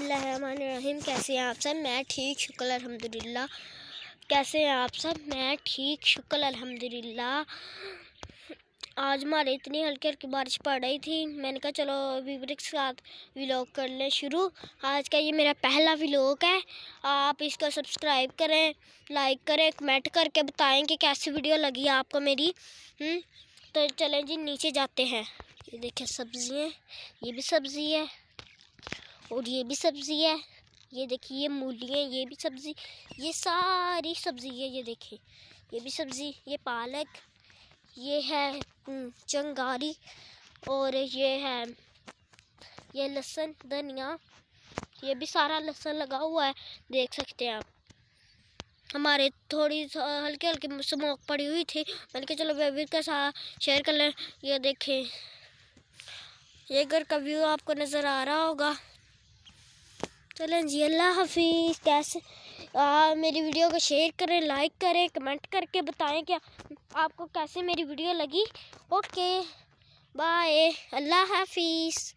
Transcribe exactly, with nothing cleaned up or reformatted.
बिस्मिल्लाहिर्रहमानिर्रहीम। कैसे हैं आप सब? मैं ठीक शुक्र अल्हम्दुलिल्लाह। कैसे हैं आप सब? मैं ठीक शुक्र अल्हम्दुलिल्लाह। आज हमारे इतनी हल्की हल्की बारिश पड़ रही थी, मैंने कहा चलो वीवर के साथ व्लॉग कर लें शुरू। आज का ये मेरा पहला व्लॉग है। आप इसको सब्सक्राइब करें, लाइक करें, कमेंट करके बताएं कि कैसी वीडियो लगी आपको मेरी। हम्म तो चलें जी, नीचे जाते हैं। ये देखिए सब्ज़ी है, ये भी सब्ज़ी है और ये भी सब्ज़ी है। ये देखिए ये मूली है, ये भी सब्ज़ी, ये सारी सब्ज़ी है। ये देखिए ये भी सब्ज़ी, ये पालक, ये है चंगारी और ये है ये लहसुन धनिया, ये भी सारा लहसुन लगा हुआ है, देख सकते हैं आप। हमारे थोड़ी हल्की हल्की स्मोक पड़ी हुई थी, मैंने कहा चलो बेबी के साथ शेयर कर लें। ये देखें, ये घर का व्यू आपको नज़र आ रहा होगा। चलें जी, अल्लाह हाफिज़। कैसे आ, मेरी वीडियो को शेयर करें, लाइक करें, कमेंट करके बताएं कि आपको कैसे मेरी वीडियो लगी। ओके बाय, अल्लाह हाफिज़।